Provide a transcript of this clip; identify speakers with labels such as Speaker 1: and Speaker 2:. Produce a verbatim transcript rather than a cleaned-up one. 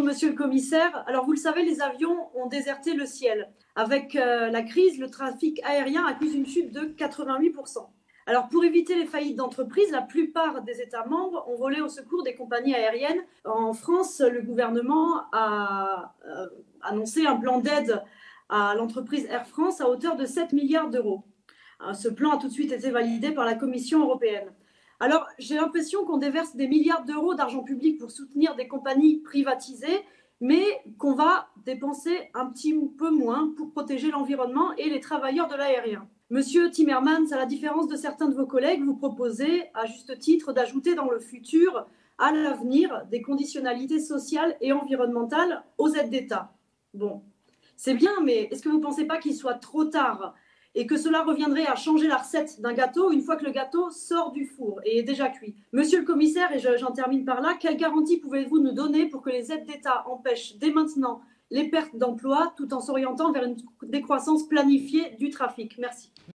Speaker 1: monsieur le commissaire. Alors, vous le savez, les avions ont déserté le ciel. Avec euh, la crise, le trafic aérien accuse une chute de quatre-vingt-huit pour cent. Alors, pour éviter les faillites d'entreprises, la plupart des États membres ont volé au secours des compagnies aériennes. En France, le gouvernement a euh, annoncé un plan d'aide à l'entreprise Air France à hauteur de sept milliards d'euros. Ce plan a tout de suite été validé par la Commission européenne. Alors, j'ai l'impression qu'on déverse des milliards d'euros d'argent public pour soutenir des compagnies privatisées, mais qu'on va dépenser un petit peu moins pour protéger l'environnement et les travailleurs de l'aérien. Monsieur Timmermans, à la différence de certains de vos collègues, vous proposez, à juste titre, d'ajouter dans le futur, à l'avenir, des conditionnalités sociales et environnementales aux aides d'État. Bon, c'est bien, mais est-ce que vous ne pensez pas qu'il soit trop tard et que cela reviendrait à changer la recette d'un gâteau une fois que le gâteau sort du four et est déjà cuit? Monsieur le commissaire, et j'en termine par là, quelle garantie pouvez-vous nous donner pour que les aides d'État empêchent dès maintenant les pertes d'emplois tout en s'orientant vers une décroissance planifiée du trafic? Merci.